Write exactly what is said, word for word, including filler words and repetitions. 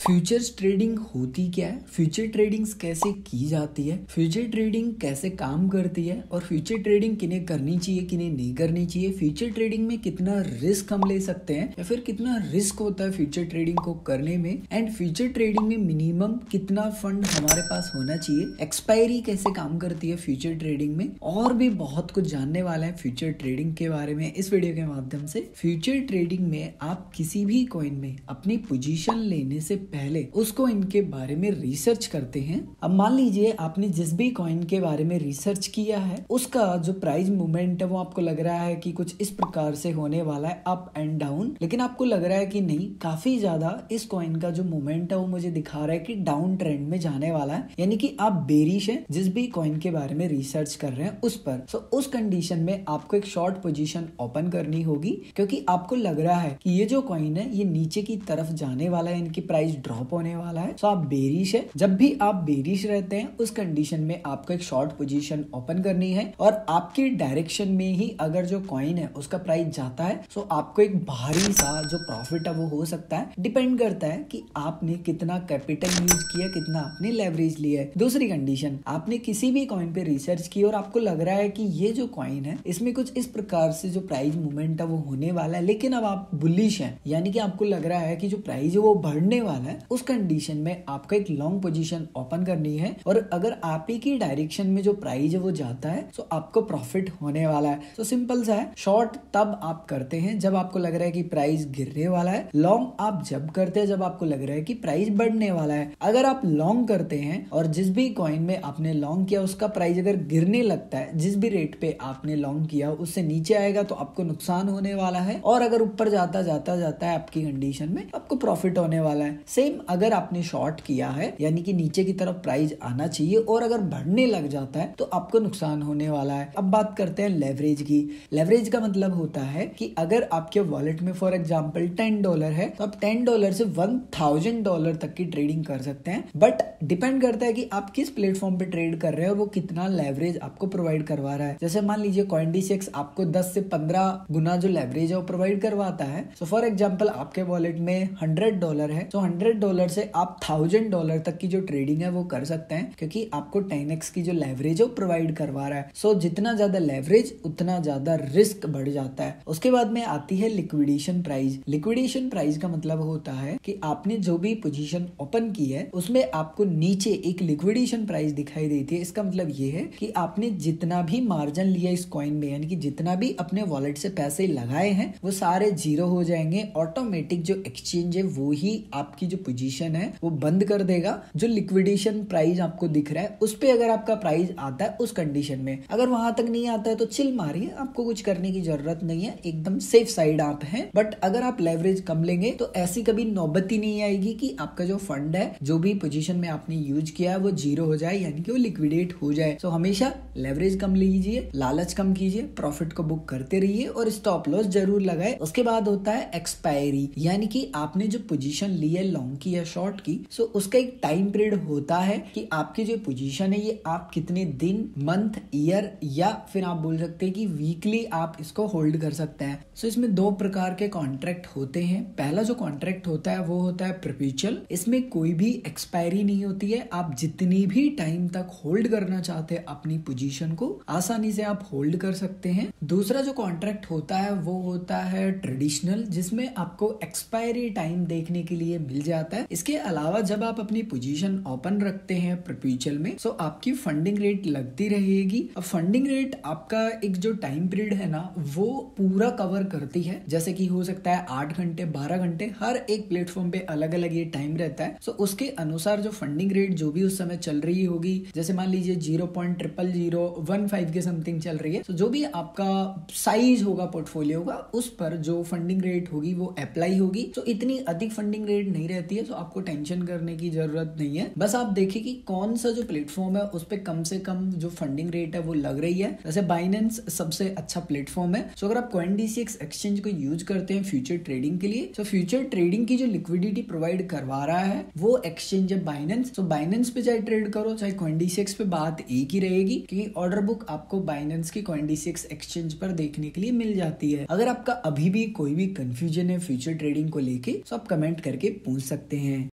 Futures trading होती क्या है, फ्यूचर ट्रेडिंग्स कैसे की जाती है, फ्यूचर ट्रेडिंग कैसे काम करती है और फ्यूचर ट्रेडिंग किन्हें करनी चाहिए किन्हें नहीं करनी चाहिए, फ्यूचर ट्रेडिंग में कितना रिस्क हम ले सकते हैं या फिर कितना रिस्क होता है फ्यूचर ट्रेडिंग को करने में, एंड फ्यूचर ट्रेडिंग में मिनिमम कितना फंड हमारे पास होना चाहिए, एक्सपायरी कैसे काम करती है फ्यूचर ट्रेडिंग में, और भी बहुत कुछ जानने वाला है फ्यूचर ट्रेडिंग के बारे में इस वीडियो के माध्यम से। फ्यूचर ट्रेडिंग में आप किसी भी कॉइन में अपनी पोजीशन लेने से पहले उस कॉइन के बारे में रिसर्च करते हैं। अब मान लीजिए आपने जिस भी कॉइन के बारे में रिसर्च किया है उसका जो प्राइस मूवमेंट है वो आपको लग रहा है कि कुछ इस प्रकार से होने वाला है, अप एंड डाउन, लेकिन आपको लग रहा है कि नहीं, काफी ज्यादा इस कॉइन का जो मूवमेंट है वो मुझे दिखा रहा है कि डाउन ट्रेंड में जाने वाला है, यानी कि आप बेरिश है जिस भी कॉइन के बारे में रिसर्च कर रहे हैं उस पर। सो उस कंडीशन में आपको एक शॉर्ट पोजीशन ओपन करनी होगी, क्योंकि आपको लग रहा है कि ये जो कॉइन है ये नीचे की तरफ जाने वाला है, इनकी प्राइस ड्रॉप होने वाला है। सो आप बेरिश है, जब भी आप बेरिश रहते हैं उस कंडीशन में आपको एक शॉर्ट पोजीशन ओपन करनी है और आपके डायरेक्शन में ही अगर जो कॉइन है उसका प्राइस जाता है सो आपको एक भारी सा जो प्रॉफिट है वो हो सकता है। डिपेंड करता है कि आपने कितना कैपिटल यूज किया, कितना आपने लेवरेज लिया है। दूसरी कंडीशन, आपने किसी भी कॉइन पे रिसर्च की और आपको लग रहा है कि ये जो कॉइन है इसमें कुछ इस प्रकार से जो प्राइस मूवमेंट है वो होने वाला है, लेकिन अब आप बुलिश हैं, यानी कि आपको लग रहा है कि जो प्राइस है वो बढ़ने वाला है, उस कंडीशन में आपको एक लॉन्ग पोजीशन ओपन करनी है। और अगर आप ही की डायरेक्शन में जो प्राइस है वो जाता है तो आपको प्रॉफिट होने वाला है। तो सिंपल सा है, शॉर्ट तब आप करते हैं जब आपको लग रहा है कि प्राइस गिरने वाला है, लॉन्ग आप जब करते हैं जब आपको लग रहा है कि प्राइस बढ़ने वाला है। अगर आप लॉन्ग करते हैं और जिस भी कॉइन में आपने लॉन्ग किया उसका प्राइस अगर गिरने लगता है, जिस भी रेट पे आपने लॉन्ग किया उससे नीचे आएगा तो आपको नुकसान होने वाला है, और अगर ऊपर जाता जाता जाता है आपकी कंडीशन में आपको प्रॉफिट होने वाला है। सेम अगर आपने शॉर्ट किया है, यानी कि नीचे की तरफ प्राइस आना चाहिए और अगर बढ़ने लग जाता है तो आपको नुकसान होने वाला है। अब बात करते हैं लेवरेज की। लेवरेज का मतलब होता है कि अगर आपके वॉलेट में फॉर एग्जांपल टेन डॉलर है तो आप टेन डॉलर से वन थाउजेंड डॉलर तक की ट्रेडिंग कर सकते हैं, बट डिपेंड करता है कि आप किस प्लेटफॉर्म पे ट्रेड कर रहे हैं और वो कितना लेवरेज आपको प्रोवाइड करवा रहा है। जैसे मान लीजिए कॉइनडीसीएक्स आपको दस से पंद्रह गुना जो लेवरेज है वो प्रोवाइड करवाता है। सो फॉर एग्जांपल आपके वॉलेट में हंड्रेड डॉलर है तो हंड्रेड डॉलर से आप थाउजेंड डॉलर तक की जो ट्रेडिंग है वो कर सकते हैं, क्योंकि आपको टेन एक्स की जो लेवरेज है वो प्रोवाइड करवा रहा है। सो so, जितना ज्यादा लेवरेज उतना ज्यादा रिस्क बढ़ जाता है। उसके बाद में आती है लिक्विडेशन प्राइस। लिक्विडेशन प्राइस का मतलब होता है कि आपने जो भी पोजीशन ओपन की है उसमें आपको नीचे एक लिक्विडेशन प्राइस दिखाई देती है। इसका मतलब ये है कि आपने जितना भी मार्जिन लिया इस कॉइन में, यानी कि जितना भी अपने वॉलेट से पैसे लगाए हैं वो सारे जीरो हो जाएंगे। ऑटोमेटिक जो एक्सचेंज है वो ही आपकी जो पोजीशन है वो बंद कर देगा। जो लिक्विडेशन प्राइस आपको दिख रहा है उस पे अगर आपका प्राइस आता है उस कंडीशन में, अगर वहां तक नहीं आता है तो चिल मारिए, आपको कुछ करने की जरूरत नहीं है, एकदम सेफ साइड आप हैं। बट अगर आप लेवरेज कम लेंगे तो ऐसी कभी नौबत ही नहीं आएगी कि आपका जो फंड है जो भी पोजीशन में आपने यूज किया है वो जीरो हो जाए, यानी कि वो लिक्विडेट हो जाए। सो हमेशा लेवरेज कम लीजिए, लालच कम कीजिए, प्रॉफिट को बुक करते रहिए और स्टॉप लॉस जरूर लगाए। उसके बाद होता है एक्सपायरी, यानी कि आपने जो पोजीशन ली है लॉन्ग की या शॉर्ट की, सो उसका एक टाइम पीरियड होता है कि आपकी जो पोजीशन है ये आप कितने दिन, मंथ, ईयर या फिर आप बोल सकते हैं कि वीकली आप इसको होल्ड कर सकते हैं। सो so, इसमें दो प्रकार के कॉन्ट्रैक्ट होते हैं। पहला जो कॉन्ट्रैक्ट होता है वो होता है परपेचुअल, इसमें कोई भी एक्सपायरी नहीं होती है, आप जितनी भी टाइम तक होल्ड करना चाहते हैं अपनी पोजीशन को आसानी से आप होल्ड कर सकते हैं। दूसरा जो कॉन्ट्रैक्ट होता है वो होता है ट्रेडिशनल, जिसमें आपको एक्सपायरी टाइम देखने के लिए मिल जाता है। इसके अलावा जब आप अपनी पोजीशन ओपन रखते हैं परपेचुअल में सो आपकी फंडिंग रेट लगती रहेगी। अब फंडिंग रेट आपका एक जो टाइम पीरियड है ना वो पूरा कवर करती है, जैसे कि हो सकता है आठ घंटे, बारह घंटे, हर एक प्लेटफॉर्म पे अलग अलग ये टाइम रहता है। सो उसके अनुसार जो फंडिंग रेट जो भी उस समय चल रही होगी, जैसे मान लीजिए zero point triple zero one five के समथिंग चल रही है, तो जो भी आपका साइज होगा पोर्टफोलियो का उस पर जो फंडिंग रेट होगी वो अप्लाई होगी। तो इतनी अधिक फंडिंग रेट नहीं रहती है, तो आपको टेंशन करने की जरूरत नहीं है। बस आप देखिए कि कौन सा जो प्लेटफॉर्म है उस पर कम से कम जो फंडिंग रेट है वो लग रही है। जैसे बाइनेंस सबसे अच्छा प्लेटफॉर्म है। सो अगर आप कॉइनडीसीएक्स एक्सचेंज को यूज करते हैं फ्यूचर ट्रेडिंग के लिए, तो फ्यूचर ट्रेडिंग की जो लिक्विडिटी प्रोवाइड करवा रहा है वो एक्सचेंज है बाइनेंस। तो बाइनेंस पे चाहे ट्रेड करो चाहे कॉइनडीसीएक्स पे, बात एक ही रहेगी, क्योंकि ऑर्डर बुक आपको बाइनेंस की कॉइनडीसीएक्स एक्सचेंज पर देखने के लिए मिल जाती है। अगर आपका अभी भी कोई भी कंफ्यूजन है फ्यूचर ट्रेडिंग को लेके तो आप कमेंट करके पूछ सकते हैं।